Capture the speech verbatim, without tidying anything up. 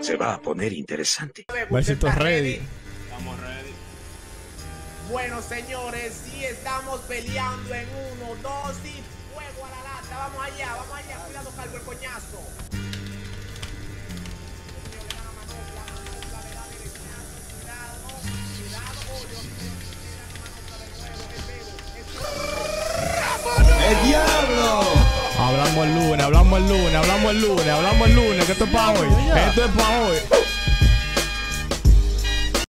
Se va a poner interesante. Besito ready. Estamos ready. Bueno, señores, sí estamos peleando en uno, dos y fuego a la lata. Vamos allá, vamos allá. Cuidado, Calvo, el coñazo. ¡El diablo! Hablamos el lunes, hablamos el lunes, hablamos el lunes, hablamos el lunes, que esto es para hoy. Esto es para hoy.